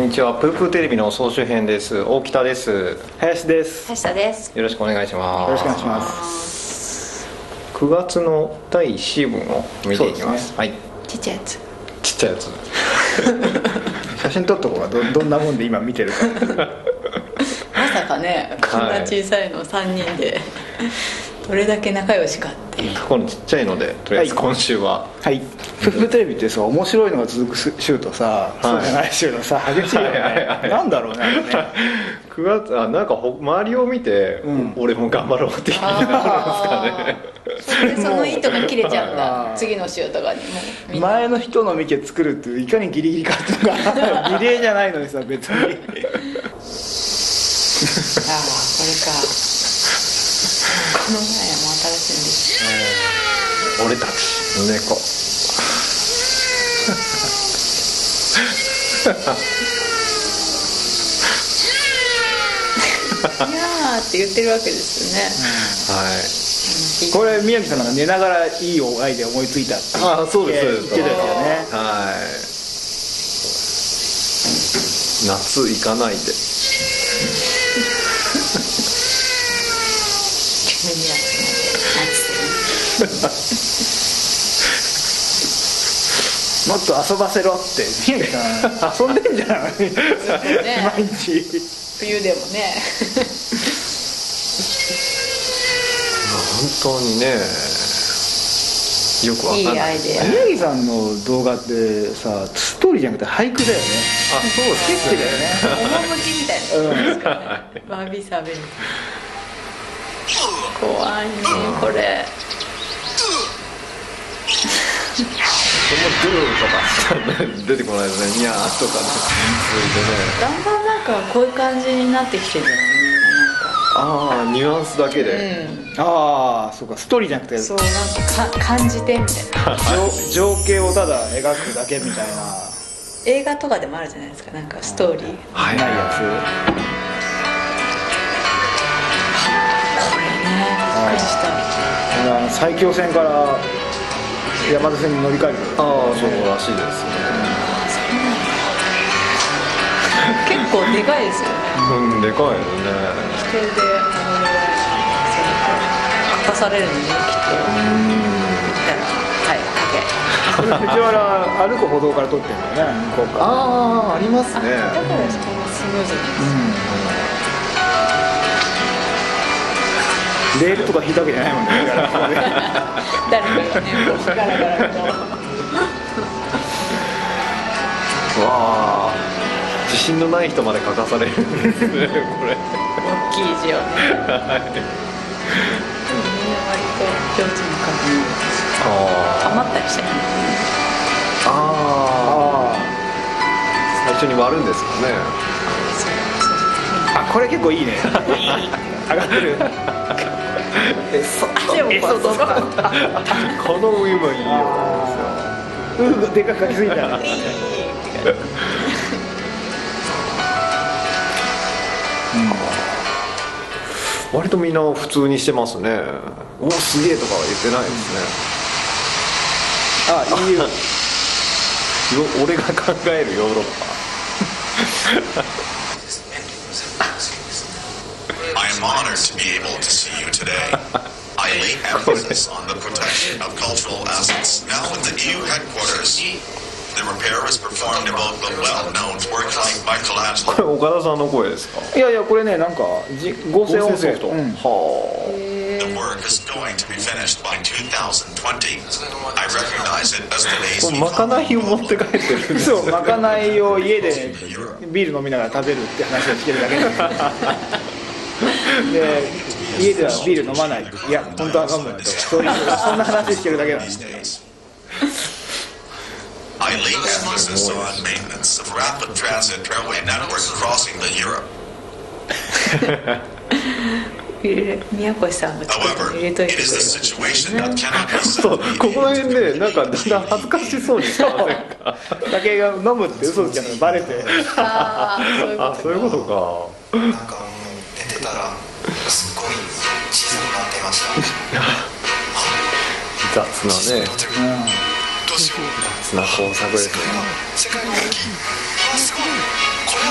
にちは。プープーテレビの総集編です。大北です。 林です。 林田です。 よろしくお願いします。 よろしくお願いします。 9月の第1部を見ていきます。はい。 ちっちゃいやつ。 ちっちゃいやつ。 写真撮っとこうが どんなもんで今見てるか。 まさかね、こんな小さいの3人でどれだけ仲良しかっていう。 このちっちゃいので、とりあえず今週ははい。プープーテレビってさ、面白いのが続く週とさ、そうじゃない週のさ、激しいよね。なんだろうね。 9月なんか周りを見て、俺も頑張ろうって気になるんですかね。 その糸が切れちゃうんだ。次の週とかにも前の人の見て作るっていかにギリギリかっていうのがリレーじゃないのにさ、別に。 ああ、これか。この前も新しいんです。 俺たちの猫。 いやーって言ってるわけですよね。 はい。 これ宮城さんが寝ながらいいアイデア思いついたって。 ああ、そうです。 言ってたよね。 はい。夏行かないで。 もっと遊ばせろって宮城さん遊んでんじゃない毎日冬でもね。 本当にね、よくわかんない。 いいアイデア。 宮城さんの動画ってさ、ストーリーじゃなくて俳句だよね。 あ、そうですスケッチだよね。 趣みたいなことですかね。わびさびみたいな。怖いねこれ。 そのドゥとか出てこないですね。ニャーとかね。 だんだんなんかこういう感じになってきてるよね。 ああ、ニュアンスだけで。 ああ、そうか、ストーリーじゃなくて、 そうなんか感じてみたいな。 情景をただ描くだけみたいな。 映画とかでもあるじゃないですか、なんかストーリーないやつ。 これね、びっくりした。 埼京線から山手線に乗り換える。 ああ、そうらしいですね。 結構でかいですよね。 でかいよね。 それで書かされるのにきっと。はい藤原歩く歩道から撮ってるんだよね、向こうから。 ああ、ありますね。 だからそこがスムーズに。 レールとか引いたわけじゃないもんね。 誰かがね、ガラガラと。 わあ、自信のない人まで書かされるんですね、これ。 大きい字をね。みんな割と上手に書く。余ったりしてない。 ああ、最初に割るんですかね。 あ、これ結構いいね。上がってる。 でもこの上もいいよ。 でかく書きすぎた。 割とみんな普通にしてますね。お、すげえとかは言ってないですね。 あ、いいよ。 俺が考えるヨーロッパ。 I am honored to be able to see you today. I lay emphasis on the protection of cultural assets now in the EU headquarters. The repair is performed about the well-known work like Michelangelo. これ岡田さんの声ですか？ いやいや、これね、なんか合成音声と。 はあ。 The work is going to be finished by 2020. I recognize it as today's まかないを持って帰ってるんですよ。 そう、まかないを家でビール飲みながら食べるって話をしてるだけで。で、家ではビール飲まない。いや、本当は飲むとか、そんな話してるだけなんで。 I lay emphasis on maintenance of rapid transit railway network crossing the Europe. 宮越さんが作って入れといてくれる。 However, it is the situation that cannot be そう、 said. ここら辺でなんかだんだん恥ずかしそうにしてませんか？ 酒が飲むって嘘つきなのがバレて。 ああ、 そういうことか。 なんか寝てたらすごい小さくなっていました。 雑なね。 どうしよう。 雑な工作ですね。 世界の動き。すごい。これ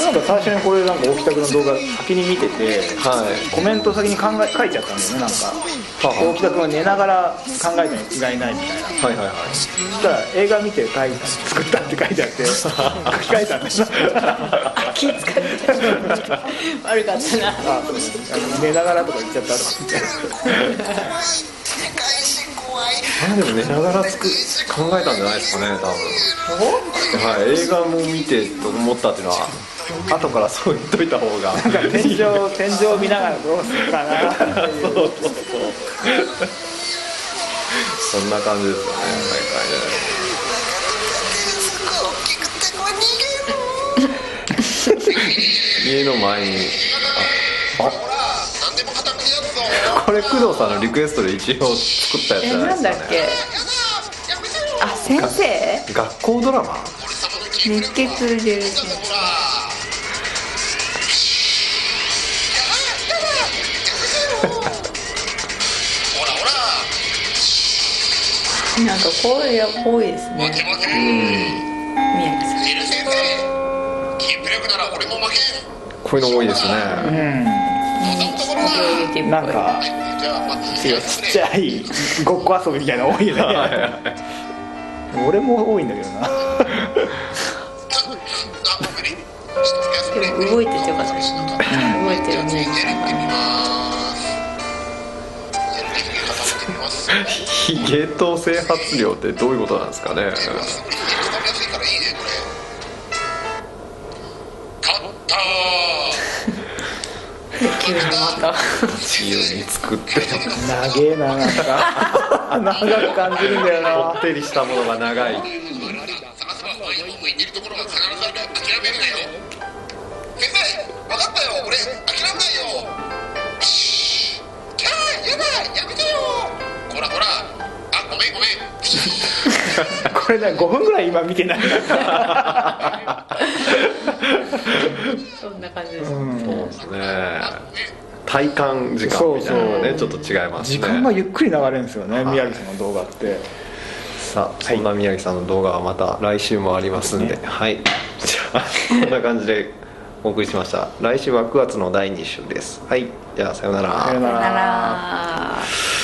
なんか最初にこれなんか大木田君の動画先に見てて、 はい、 コメント先に書いちゃったんだよね。なんか大木田君は寝ながら考えたに違いないみたいな。 はいはいはい。 そしたら映画見て作ったって書いてあって書き換えたんです。 気使って悪かったな。 あ、そう寝ながらとか言っちゃったとか言って。 でも寝ながら考えたんじゃないですかね、多分。はい、映画も見てと思ったっていうのは後からそう言っといた方がなんか天井を見ながらどうするかなっていうそうそんな感じですよね、毎回ね。家の前にこれ工藤さんのリクエストで一応作ったやつじゃないですかね。 なんだっけ、あ、先生学校ドラマ熱血でなんかこれ多いですね。宮城さんこういうの多いですね。 なんかちっちゃいごっこ遊びみたいなの多いよね。俺も多いんだけどな。 でも動いててよかったですね。動いてる宮城さんがヒゲと整髪量ってどういうことなんですかね。 急にまた自由に作って長えな、なんか長く感じるんだよな。 こってりしたものが長い。 これね5分ぐらい今見てない。 そんな感じです、 そうですね。体感時間みたいなのがねちょっと違いますね。 時間がゆっくり流れるんですよね、宮城さんの動画って。 さあ、そんな宮城さんの動画はまた来週もありますんで、はい、じゃあこんな感じでお送りしました。来週は9月の第2週です。はい、じゃあさようなら。 さようなさよなら。 ら。